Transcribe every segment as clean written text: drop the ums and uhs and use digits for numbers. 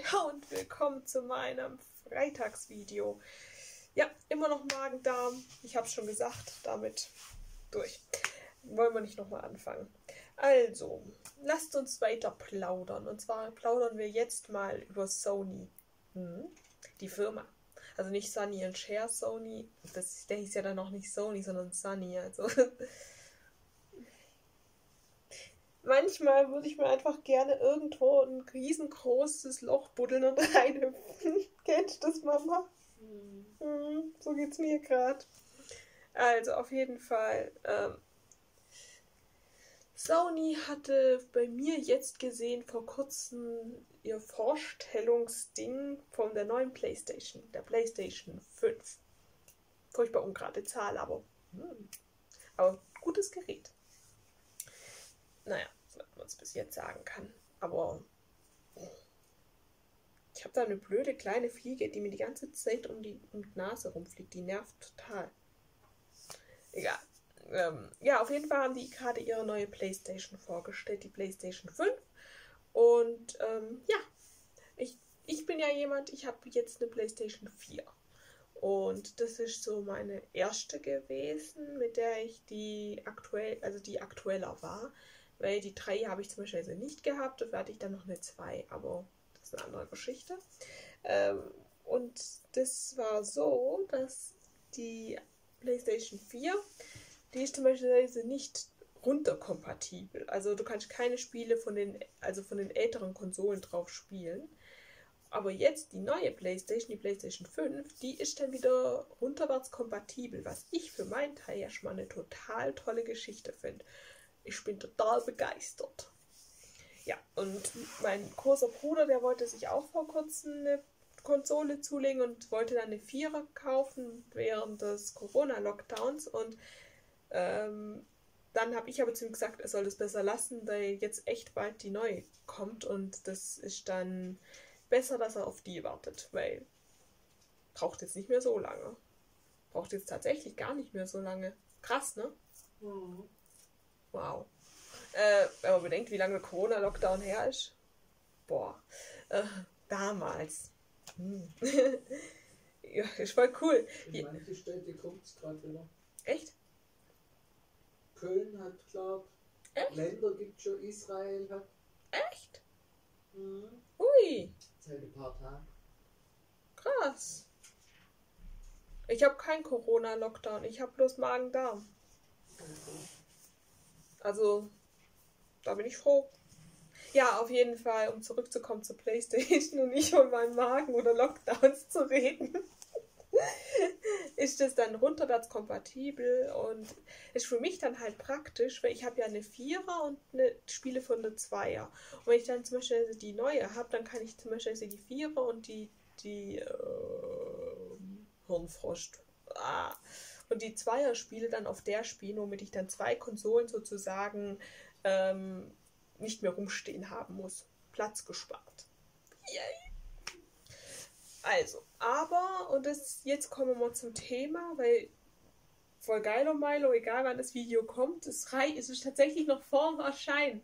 Und willkommen zu meinem Freitagsvideo. Ja, immer noch Magen-Darm. Ich habe es schon gesagt, damit durch. Wollen wir nicht nochmal anfangen. Also, lasst uns weiter plaudern. Und zwar plaudern wir jetzt mal über Sony. Die Firma. Also nicht Sonny and Cher, Sony. Der hieß ja dann noch nicht Sony, sondern Sony. Also manchmal würde ich mir einfach gerne irgendwo ein riesengroßes Loch buddeln und reinhüpfen. Kennst du das, Mama? So geht's mir gerade. Also auf jeden Fall. Sony hatte bei mir jetzt gesehen vor kurzem ihr Vorstellungsding von der neuen PlayStation, der PlayStation 5. Furchtbar ungerade Zahl, aber gutes Gerät. Naja, was man es bis jetzt sagen kann. Aber ich habe da eine blöde kleine Fliege, die mir die ganze Zeit um die Nase rumfliegt. Die nervt total. Egal. Ja, auf jeden Fall haben die gerade ihre neue PlayStation vorgestellt, die PlayStation 5. Und ja, ich bin ja jemand, ich habe jetzt eine PlayStation 4. Und das ist so meine erste gewesen, mit der ich die aktueller war. Weil die 3 habe ich zum Beispiel nicht gehabt, dafür hatte ich dann noch eine 2, aber das ist eine andere Geschichte. Und das war so, dass die PlayStation 4, die ist zum Beispiel nicht runterkompatibel. Also du kannst keine Spiele von den älteren Konsolen drauf spielen. Aber jetzt die neue PlayStation, die PlayStation 5, die ist dann wieder runterwärts kompatibel, was ich für meinen Teil ja schon mal eine total tolle Geschichte finde. Ich bin total begeistert. Ja, und mein großer Bruder, der wollte sich auch vor kurzem eine Konsole zulegen und wollte dann eine 4er kaufen während des Corona-Lockdowns. Und dann habe ich aber zu ihm gesagt, er soll das besser lassen, weil jetzt echt bald die neue kommt. Und das ist dann besser, dass er auf die wartet, weil braucht jetzt nicht mehr so lange. Braucht jetzt tatsächlich gar nicht mehr so lange. Krass, ne? Mhm. Wow. Wenn man bedenkt, wie lange Corona-Lockdown her ist. Boah. Damals. Ja, ist voll cool. In manche Städte kommt es gerade wieder. Echt? Köln hat, glaube Echt? Länder gibt schon, Israel hat. Echt? Mhm. Ui. Seit ein paar Tagen. Krass. Ich habe keinen Corona-Lockdown. Ich habe bloß Magen-Darm. Also, da bin ich froh. Ja, auf jeden Fall, um zurückzukommen zur PlayStation und nicht von meinem Magen oder Lockdowns zu reden, ist das dann runterwärts kompatibel und ist für mich dann halt praktisch, weil ich habe ja eine 4er und eine Spiele von der 2er. Und wenn ich dann zum Beispiel die neue habe, dann kann ich zum Beispiel die 4er und die Hirnfrost. Und die 2er Spiele dann auf der spielen, womit ich dann 2 Konsolen sozusagen nicht mehr rumstehen haben muss. Platz gespart. Yay! Also, und jetzt kommen wir zum Thema, weil voll geil, oh Milo, egal wann das Video kommt, es ist tatsächlich noch vorm Erscheinen.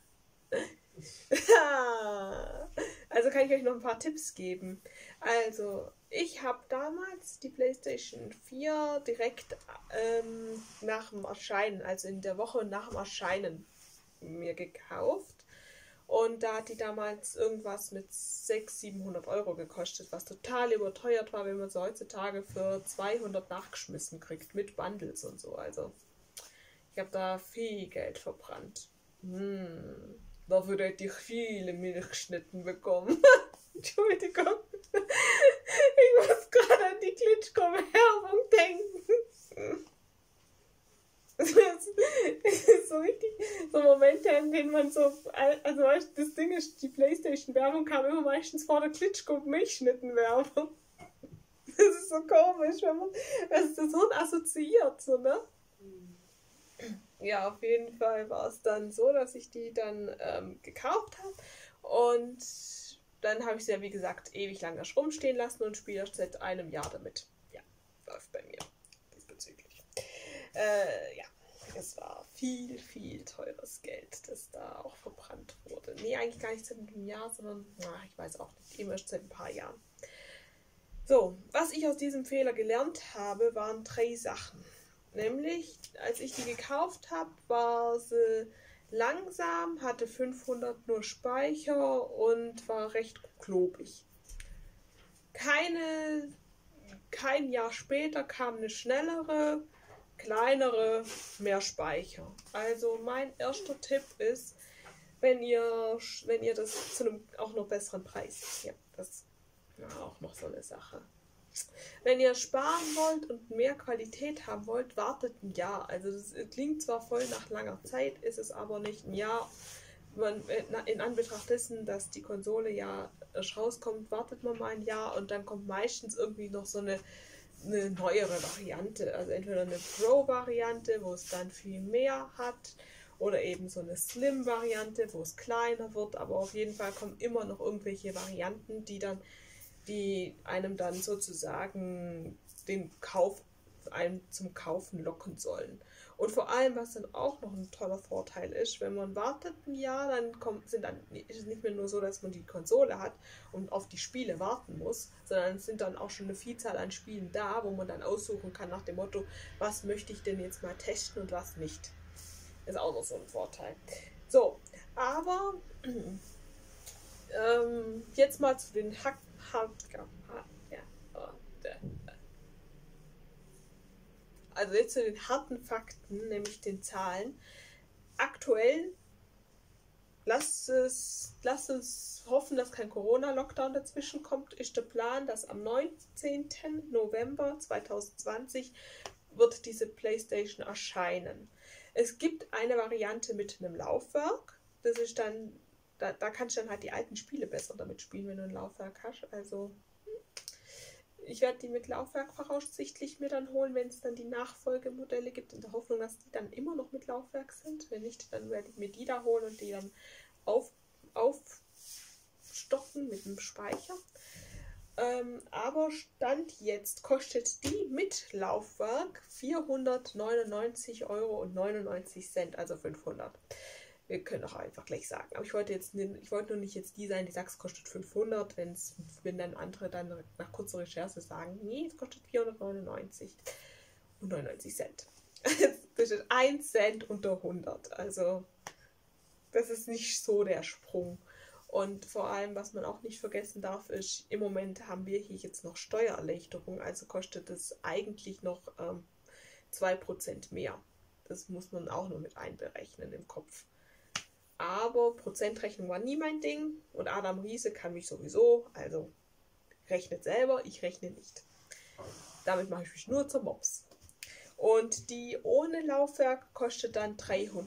Also kann ich euch noch ein paar Tipps geben. Also, ich habe damals die PlayStation 4 direkt nach dem Erscheinen, also in der Woche nach dem Erscheinen, mir gekauft. Und da hat die damals irgendwas mit 600-700 Euro gekostet, was total überteuert war, wenn man so heutzutage für 200 nachgeschmissen kriegt, mit Bundles und so. Also, ich habe da viel Geld verbrannt. Dafür hätte ich viele Milchschnitten bekommen. Entschuldigung. Ich muss gerade an die Klitschko-Werbung denken. Es ist so richtig, so Momente, in denen man so, also weißt, das Ding ist, die PlayStation-Werbung kam immer meistens vor der Klitschko-Milchschnitten-Werbung. Das ist so komisch, wenn man, das so assoziiert, so, ne? Ja, auf jeden Fall war es dann so, dass ich die dann gekauft habe und dann habe ich sie ja, wie gesagt, ewig lang erst rumstehen lassen und spiele erst seit einem Jahr damit. Ja, läuft bei mir diesbezüglich. Ja. es war viel, viel teures Geld, das da auch verbrannt wurde. Nee, eigentlich gar nicht seit einem Jahr, sondern, ich weiß auch nicht, eben erst seit ein paar Jahren. So, was ich aus diesem Fehler gelernt habe, waren 3 Sachen. Nämlich, als ich die gekauft habe, war sie langsam, hatte 500 nur Speicher und war recht klobig. Kein Jahr später kam eine schnellere, kleinere, mehr Speicher. Also mein erster Tipp ist, wenn ihr das zu einem auch noch besseren Preis, ja, das ist auch noch so eine Sache. Wenn ihr sparen wollt und mehr Qualität haben wollt, wartet ein Jahr. Also das klingt zwar voll nach langer Zeit, ist es aber nicht ein Jahr. In Anbetracht dessen, dass die Konsole ja erst rauskommt, wartet man mal ein Jahr und dann kommt meistens irgendwie noch so eine neuere Variante. Also entweder eine Pro-Variante, wo es dann viel mehr hat, oder eben so eine Slim-Variante, wo es kleiner wird. Aber auf jeden Fall kommen immer noch irgendwelche Varianten, die einem dann sozusagen einen zum Kaufen locken sollen. Und vor allem, was dann auch noch ein toller Vorteil ist, wenn man wartet ein Jahr, dann ist es nicht mehr nur so, dass man die Konsole hat und auf die Spiele warten muss, sondern es sind dann auch schon eine Vielzahl an Spielen da, wo man dann aussuchen kann nach dem Motto, was möchte ich denn jetzt mal testen und was nicht. Ist auch noch so ein Vorteil. So, aber jetzt mal zu den Also jetzt zu den harten Fakten, nämlich den Zahlen. Aktuell, lasst uns hoffen, dass kein Corona-Lockdown dazwischen kommt, ist der Plan, dass am 19. November 2020 wird diese PlayStation erscheinen. Es gibt eine Variante mit einem Laufwerk. Das ist dann, da kannst du dann halt die alten Spiele besser damit spielen, wenn du ein Laufwerk hast. Also ich werde die mit Laufwerk voraussichtlich mir dann holen, wenn es dann die Nachfolgemodelle gibt, in der Hoffnung, dass die dann immer noch mit Laufwerk sind. Wenn nicht, dann werde ich mir die da holen und die dann aufstocken mit einem Speicher. Aber Stand jetzt kostet die mit Laufwerk 499,99 €, also 500. Wir können auch einfach gleich sagen. Aber ich wollte nur nicht jetzt die sein, die sagt, es kostet 500, wenn dann andere dann nach kurzer Recherche sagen, nee, es kostet 499,99 Cent. Das ist 1 Cent unter 100. Also das ist nicht so der Sprung. Und vor allem, was man auch nicht vergessen darf, ist, im Moment haben wir hier jetzt noch Steuererleichterung, also kostet es eigentlich noch 2% mehr. Das muss man auch noch mit einberechnen im Kopf. Aber Prozentrechnung war nie mein Ding und Adam Riese kann mich sowieso, also rechnet selber, ich rechne nicht. Damit mache ich mich nur zum Mops. Und die ohne Laufwerk kostet dann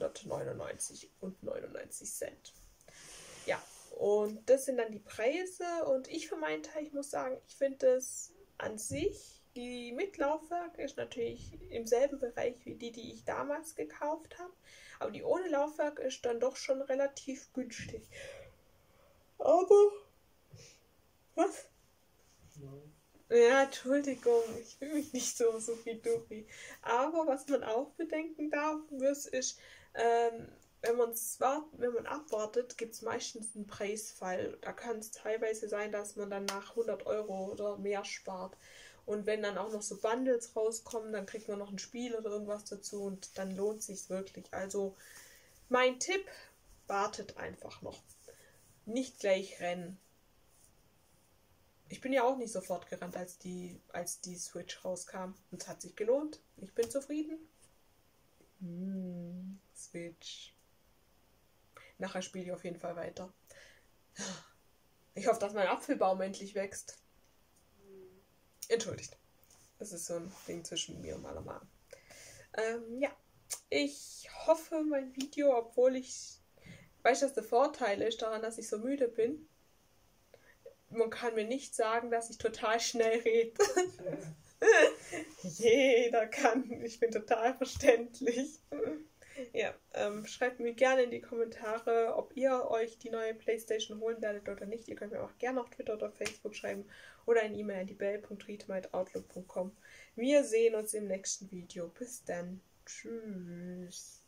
399,99 Cent. Ja, und das sind dann die Preise und ich für meinen Teil, ich muss sagen, ich finde es an sich, die mit Laufwerk ist natürlich im selben Bereich wie die ich damals gekauft habe. Aber die ohne Laufwerk ist dann doch schon relativ günstig. Aber... Was? Ja, Entschuldigung, ich fühle mich nicht so wie Dupi. Aber was man auch bedenken darf, ist, wenn man abwartet, gibt es meistens einen Preisfall. Da kann es teilweise sein, dass man dann nach 100 € oder mehr spart. Und wenn dann auch noch so Bundles rauskommen, dann kriegt man noch ein Spiel oder irgendwas dazu und dann lohnt es sich wirklich. Also mein Tipp, wartet einfach noch. Nicht gleich rennen. Ich bin ja auch nicht sofort gerannt, als die Switch rauskam. Und es hat sich gelohnt. Ich bin zufrieden. Switch. Nachher spiele ich auf jeden Fall weiter. Ich hoffe, dass mein Apfelbaum endlich wächst. Entschuldigt. Das ist so ein Ding zwischen mir und meiner Mama. Ja. Ich hoffe, mein Video, obwohl ich weiß, dass der Vorteil ist daran, dass ich so müde bin. Man kann mir nicht sagen, dass ich total schnell rede. Jeder kann. Ich bin total verständlich. Ja, schreibt mir gerne in die Kommentare, ob ihr euch die neue PlayStation holen werdet oder nicht. Ihr könnt mir auch gerne auf Twitter oder Facebook schreiben oder eine E-Mail an die bell.readmiteoutlook.com. Wir sehen uns im nächsten Video. Bis dann. Tschüss.